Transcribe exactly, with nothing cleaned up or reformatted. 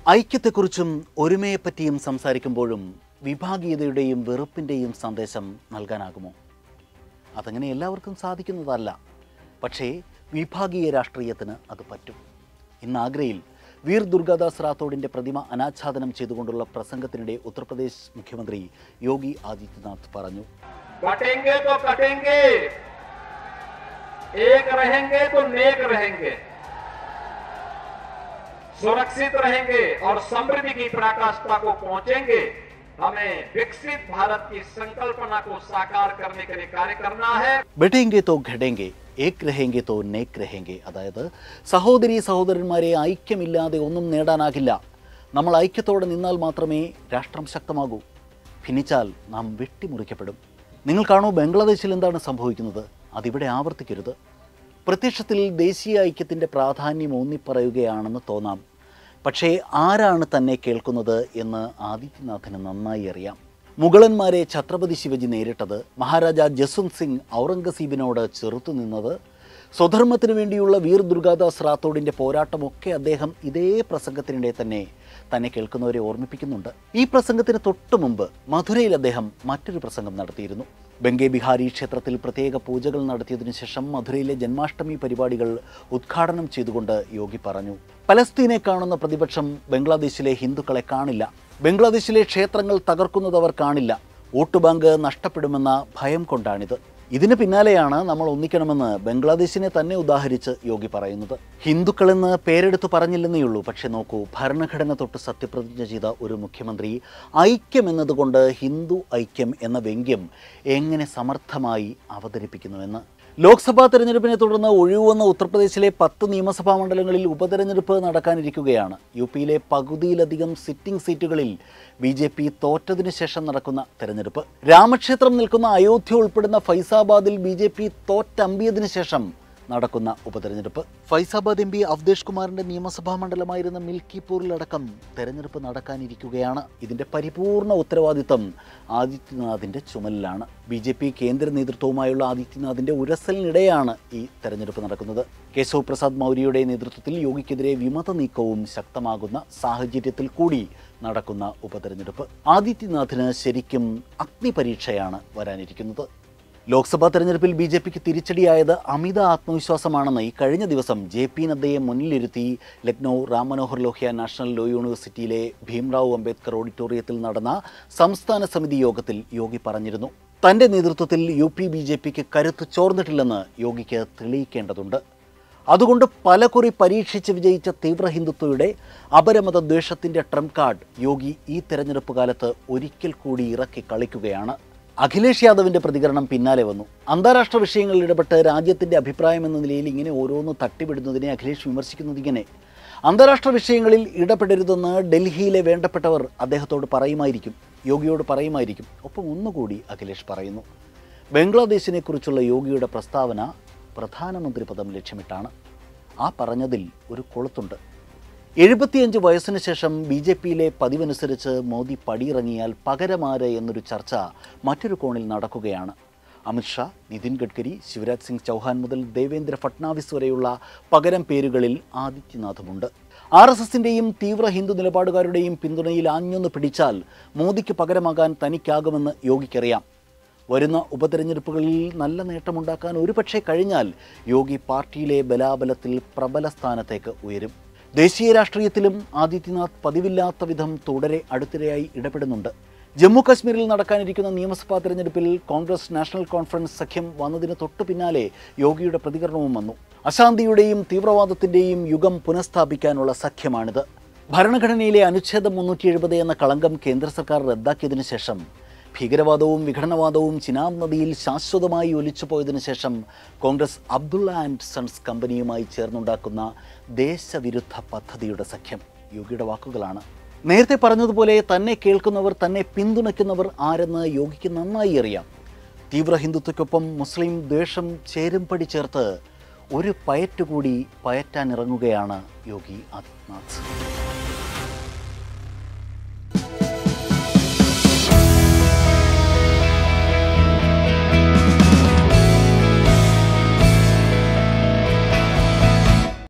ഐക്യത്തെക്കുറിച്ചും ഒരുമയെപ്പറ്റിയും സംസാരിക്കുമ്പോഴും വിഭാഗീയതയുടെയും വെറുപ്പിൻ്റെയും സന്ദേശം നൽകാനാകുമോ? അതങ്ങനെ എല്ലാവർക്കും സാധിക്കുന്നതല്ല. പക്ഷേ വിഭാഗീയ രാഷ്ട്രീയത്തിന് അത് പറ്റും. ഇന്ന് ആഗ്രയിൽ വീർ ദുർഗാദാസ് റാത്തോഡിൻ്റെ പ്രതിമ അനാച്ഛാദനം ചെയ്തുകൊണ്ടുള്ള പ്രസംഗത്തിനിടെ ഉത്തർപ്രദേശ് മുഖ്യമന്ത്രി യോഗി ആദിത്യനാഥ് പറഞ്ഞു, कटेंगे तो कटेंगे, एक रहेंगे तो नेक रहेंगे, सुरक्षित रहेंगे और समृद्धि की पराकाष्ठा को पहुंचेंगे। हमें विकसित भारत की संकल्पना को साकार करने के लिए कार्य करना है। ബെഠേംഗെ തോ ഘടേംഗെ, ഏക് രഹേംഗെ തോ നേക് രഹേംഗെ. അതായത് സഹോദരി സഹോദരന്മാരെ, ഐക്യമില്ലാതെ ഒന്നും നേടാനാകില്ല. നമ്മൾ ഐക്യത്തോടെ നിന്നാൽ മാത്രമേ രാഷ്ട്രം ശക്തമാകൂ. ഭിന്നിച്ചാൽ നാം വെട്ടിമുറിക്കപ്പെടും. നിങ്ങൾ കാണൂ, ബംഗ്ലാദേശിൽ എന്താണ് സംഭവിക്കുന്നത്. അതിവിടെ ആവർത്തിക്കരുത്. പ്രത്യക്ഷത്തിൽ ദേശീയ ഐക്യത്തിൻ്റെ പ്രാധാന്യം ഊന്നിപ്പറയുകയാണെന്ന് തോന്നാം. പക്ഷേ ആരാണ് തന്നെ കേൾക്കുന്നത് എന്ന് ആദിത്യനാഥിന് നന്നായി അറിയാം. മുഗളന്മാരെ ഛത്രപതി ശിവജി നേരിട്ടത്, മഹാരാജ ജസ്വന്ത് സിംഗ് ഔറംഗസീബിനോട് ചെറുത്തു നിന്നത്, സ്വധർമ്മത്തിനു വേണ്ടിയുള്ള വീർ ദുർഗാദാസ് റാത്തോഡിൻ്റെ പോരാട്ടമൊക്കെ അദ്ദേഹം ഇതേ പ്രസംഗത്തിനിടെ തന്നെ തന്നെ കേൾക്കുന്നവരെ ഓർമ്മിപ്പിക്കുന്നുണ്ട്. ഈ പ്രസംഗത്തിന് തൊട്ടു മുമ്പ് മധുരയിൽ അദ്ദേഹം മറ്റൊരു പ്രസംഗം നടത്തിയിരുന്നു. ബംഗെ ബിഹാരി ക്ഷേത്രത്തിൽ പ്രത്യേക പൂജകൾ നടത്തിയതിനു ശേഷം മധുരയിലെ ജന്മാഷ്ടമി പരിപാടികൾ ഉദ്ഘാടനം ചെയ്തുകൊണ്ട് യോഗി പറഞ്ഞു, പലസ്തീനെ കാണുന്ന പ്രതിപക്ഷം ബംഗ്ലാദേശിലെ ഹിന്ദുക്കളെ കാണില്ല. ബംഗ്ലാദേശിലെ ക്ഷേത്രങ്ങൾ തകർക്കുന്നത് അവർ കാണില്ല. വോട്ട് ബാങ്ക് നഷ്ടപ്പെടുമെന്ന ഭയം കൊണ്ടാണിത്. ഇതിന് പിന്നാലെയാണ് നമ്മൾ ഒന്നിക്കണമെന്ന് ബംഗ്ലാദേശിനെ തന്നെ ഉദാഹരിച്ച് യോഗി പറയുന്നത്. ഹിന്ദുക്കളെന്ന് പേരെടുത്ത് പറഞ്ഞില്ലെന്നേയുള്ളൂ. പക്ഷെ നോക്കൂ, ഭരണഘടന തൊട്ട് സത്യപ്രതിജ്ഞ ചെയ്ത ഒരു മുഖ്യമന്ത്രി ഐക്യം എന്നതുകൊണ്ട് ഹിന്ദു ഐക്യം എന്ന വ്യംഗ്യം എങ്ങനെ സമർത്ഥമായി അവതരിപ്പിക്കുന്നുവെന്ന്. ലോക്സഭാ തെരഞ്ഞെടുപ്പിനെ തുടർന്ന് ഒഴിവുവന്ന ഉത്തർപ്രദേശിലെ പത്ത് നിയമസഭാ മണ്ഡലങ്ങളിൽ ഉപതെരഞ്ഞെടുപ്പ് നടക്കാനിരിക്കുകയാണ്. യു പിയിലെ പകുതിയിലധികം സിറ്റിംഗ് സീറ്റുകളിൽ ബി ജെ പി തോറ്റതിനു ശേഷം നടക്കുന്ന തെരഞ്ഞെടുപ്പ്. രാമക്ഷേത്രം നിൽക്കുന്ന അയോധ്യ ഉൾപ്പെടുന്ന ഫൈസാബാദിൽ ബി ജെ പി തോറ്റമ്പിയതിനു ശേഷം നടക്കുന്ന ഉപതെരഞ്ഞെടുപ്പ്. ഫൈസാബാദ് എം പി അവധേഷ് കുമാറിൻ്റെ നിയമസഭാ മണ്ഡലമായിരുന്ന മിൽക്കിപൂരിലടക്കം തെരഞ്ഞെടുപ്പ് നടക്കാനിരിക്കുകയാണ്. ഇതിൻ്റെ പരിപൂർണ ഉത്തരവാദിത്തം ആദിത്യനാഥിൻ്റെ ചുമലിലാണ്. ബി ജെ പി കേന്ദ്ര നേതൃത്വവുമായുള്ള ആദിത്യനാഥിൻ്റെ ഉരസലിനിടെയാണ് ഈ തെരഞ്ഞെടുപ്പ് നടക്കുന്നത്. കേശവ് പ്രസാദ് മൗര്യയുടെ നേതൃത്വത്തിൽ യോഗിക്കെതിരെ വിമത നീക്കവും ശക്തമാകുന്ന സാഹചര്യത്തിൽ കൂടി നടക്കുന്ന ഉപതെരഞ്ഞെടുപ്പ് ആദിത്യനാഥിന് ശരിക്കും അഗ്നിപരീക്ഷയാണ് വരാനിരിക്കുന്നത്. ലോക്സഭാ തെരഞ്ഞെടുപ്പിൽ ബി ജെ പിക്ക് തിരിച്ചടിയായത് അമിത ആത്മവിശ്വാസമാണെന്ന് ഈ കഴിഞ്ഞ ദിവസം ജെ പി നദ്ദയെ മുന്നിലിരുത്തി ലക്നൗ റാം മനോഹർ ലോഹ്യ നാഷണൽ ലോ യൂണിവേഴ്സിറ്റിയിലെ ഭീംറാവു അംബേദ്കർ ഓഡിറ്റോറിയത്തിൽ നടന്ന സംസ്ഥാന സമിതി യോഗത്തിൽ യോഗി പറഞ്ഞിരുന്നു. തൻ്റെ നേതൃത്വത്തിൽ യു പി ബി ജെ പിക്ക് കരുത്ത് ചോർന്നിട്ടില്ലെന്ന് യോഗിക്ക് തെളിയിക്കേണ്ടതുണ്ട്. അതുകൊണ്ട് പലകുറി പരീക്ഷിച്ച് വിജയിച്ച തീവ്ര ഹിന്ദുത്വയുടെ അപരമത ദ്വേഷത്തിൻ്റെ ട്രംപ് കാർഡ് യോഗി ഈ തെരഞ്ഞെടുപ്പ് കാലത്ത് ഒരിക്കൽ കൂടി ഇറക്കി കളിക്കുകയാണ്. അഖിലേഷ് യാദവിൻ്റെ പ്രതികരണം പിന്നാലെ വന്നു. അന്താരാഷ്ട്ര വിഷയങ്ങളിൽ ഇടപെട്ട് രാജ്യത്തിൻ്റെ അഭിപ്രായം എന്ന നിലയിൽ ഇങ്ങനെ ഓരോന്ന് തട്ടിവിടുന്നതിനെ അഖിലേഷ് വിമർശിക്കുന്നത് ഇങ്ങനെ, അന്താരാഷ്ട്ര വിഷയങ്ങളിൽ ഇടപെടരുതെന്ന് ഡൽഹിയിലെ വേണ്ടപ്പെട്ടവർ അദ്ദേഹത്തോട് പറയുമായിരിക്കും, യോഗിയോട് പറയുമായിരിക്കും. ഒപ്പം ഒന്നുകൂടി അഖിലേഷ് പറയുന്നു, ബംഗ്ലാദേശിനെ കുറിച്ചുള്ള യോഗിയുടെ പ്രസ്താവന പ്രധാനമന്ത്രി പദം ലക്ഷ്യമിട്ടാണ്. ആ പറഞ്ഞതിൽ ഒരു കൊളുത്തുണ്ട്. എഴുപത്തിയഞ്ച് വയസ്സിന് ശേഷം ബി ജെ പിയിലെ പതിവനുസരിച്ച് മോദി പടിയിറങ്ങിയാൽ പകരമാര് എന്നൊരു ചർച്ച മറ്റൊരു കോണിൽ നടക്കുകയാണ്. അമിത്ഷാ, നിതിൻ ഗഡ്കരി, ശിവരാജ് സിംഗ് ചൗഹാൻ മുതൽ ദേവേന്ദ്ര ഫട്നാവിസ് വരെയുള്ള പകരം പേരുകളിൽ ആദിത്യനാഥുമുണ്ട്. ആർ എസ് എസിൻ്റെയും തീവ്ര ഹിന്ദു നിലപാടുകാരുടെയും പിന്തുണയിൽ ആഞ്ഞൊന്ന് പിടിച്ചാൽ മോദിക്ക് പകരമാകാൻ തനിക്കാകുമെന്ന് യോഗിക്കറിയാം. വരുന്ന ഉപതെരഞ്ഞെടുപ്പുകളിൽ നല്ല നേട്ടമുണ്ടാക്കാൻ ഒരുപക്ഷെ കഴിഞ്ഞാൽ യോഗി പാർട്ടിയിലെ ബലാബലത്തിൽ പ്രബല സ്ഥാനത്തേക്ക് ഉയരും. ദേശീയ രാഷ്ട്രീയത്തിലും ആദിത്യനാഥ് പതിവില്ലാത്ത വിധം തുടരെ അടുത്തിടെയായി ഇടപെടുന്നുണ്ട്. ജമ്മു കശ്മീരിൽ നടക്കാനിരിക്കുന്ന നിയമസഭാ തെരഞ്ഞെടുപ്പിൽ കോൺഗ്രസ് നാഷണൽ കോൺഫറൻസ് സഖ്യം വന്നതിന് തൊട്ടു പിന്നാലെ യോഗിയുടെ പ്രതികരണവും വന്നു. അശാന്തിയുടെയും തീവ്രവാദത്തിൻ്റെയും യുഗം പുനഃസ്ഥാപിക്കാനുള്ള സഖ്യമാണിത്. ഭരണഘടനയിലെ അനുച്ഛേദം മുന്നൂറ്റി എഴുപത് എന്ന കളങ്കം കേന്ദ്ര സർക്കാർ റദ്ദാക്കിയതിനു ശേഷം, ഭീകരവാദവും വിഘടനവാദവും ചിനാബ് നദിയിൽ ശാശ്വതമായി ഒലിച്ചുപോയതിനു ശേഷം കോൺഗ്രസ് അബ്ദുള്ള ആൻഡ് സൺസ് കമ്പനിയുമായി ചേർന്നുണ്ടാക്കുന്ന ദേശവിരുദ്ധ പദ്ധതിയുടെ സഖ്യം. യോഗിയുടെ വാക്കുകളാണ്. നേരത്തെ പറഞ്ഞതുപോലെ തന്നെ കേൾക്കുന്നവർ, തന്നെ പിന്തുണയ്ക്കുന്നവർ ആരെന്ന് യോഗിക്ക് നന്നായി അറിയാം. തീവ്ര ഹിന്ദുത്വയ്ക്കൊപ്പം മുസ്ലിം ദ്വേഷം ചേരുംപടി ചേർത്ത് ഒരു പയറ്റുകൂടി പയറ്റാനിറങ്ങുകയാണ് യോഗി ആദിത്യനാഥ്.